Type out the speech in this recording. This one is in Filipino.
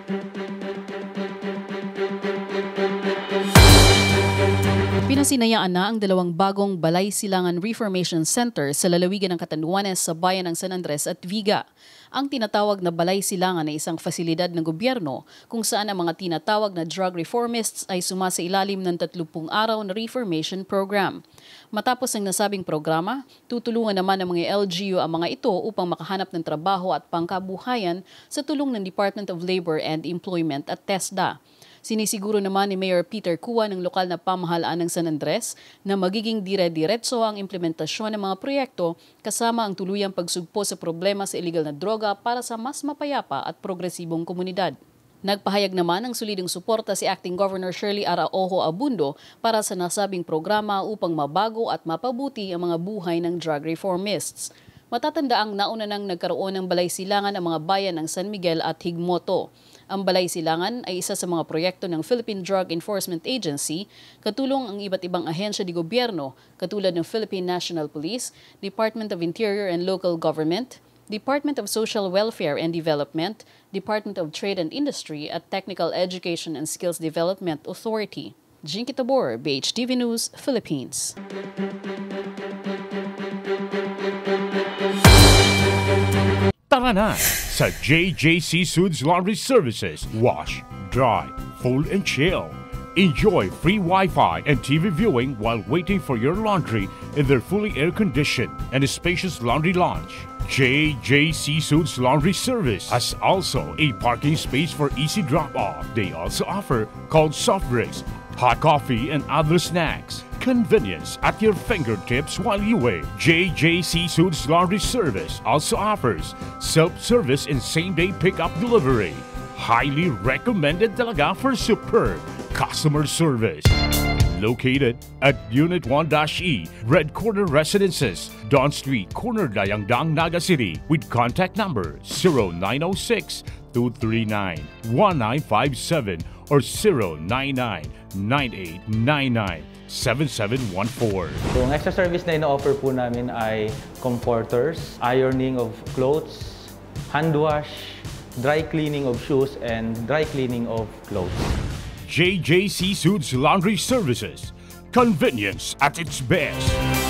Pinasinayaan na ang dalawang bagong Balay Silangan Reformation Center sa lalawigan ng Catanduanes sa bayan ng San Andres at Viga. Ang tinatawag na Balay Silangan ay isang fasilidad ng gobyerno kung saan ang mga tinatawag na drug reformists ay sumasailalim ng 30 araw na reformation program. Matapos ang nasabing programa, tutulungan naman ng mga LGU ang mga ito upang makahanap ng trabaho at pangkabuhayan sa tulong ng Department of Labor and Employment at TESDA. Sinisiguro naman ni Mayor Peter Cua ng lokal na pamahalaan ng San Andres na magiging dire-diretso ang implementasyon ng mga proyekto kasama ang tuluyang pagsugpo sa problema sa illegal na droga para sa mas mapayapa at progresibong komunidad. Nagpahayag naman ng solidong suporta si Acting Governor Shirley Araojo Abundo para sa nasabing programa upang mabago at mapabuti ang mga buhay ng drug reformists. Matatandaang nauna nang nagkaroon ng Balay Silangan ang mga bayan ng San Miguel at Higmoto. Ang Balay Silangan ay isa sa mga proyekto ng Philippine Drug Enforcement Agency, katulong ang iba't ibang ahensya di gobyerno katulad ng Philippine National Police, Department of Interior and Local Government, Department of Social Welfare and Development, Department of Trade and Industry at Technical Education and Skills Development Authority. Jinky Tabor, BHTV News, Philippines. Tara na sa JJC Suds Laundry Services. Wash, dry, fold, and chill. Enjoy free Wi-Fi and TV viewing while waiting for your laundry in their fully air-conditioned and spacious laundry lounge. JJC Suds Laundry Service has also a parking space for easy drop-off. They also offer cold soft drinks, hot coffee, and other snacks. Convenience at your fingertips while you wait. JJC Suds Laundry Service also offers self-service and same-day pickup delivery. Highly recommended talaga for superb customer service. Located at Unit 1-E, Red Corner Residences, Don Street, Corner Dayangdang, Naga City, with contact number 0906-239-1957 or 099-9899-7714. So, ang extra service na ino-offer po namin ay comforters, ironing of clothes, hand wash, dry cleaning of shoes, and dry cleaning of clothes. JJC Suds Laundry Services. Convenience at its best.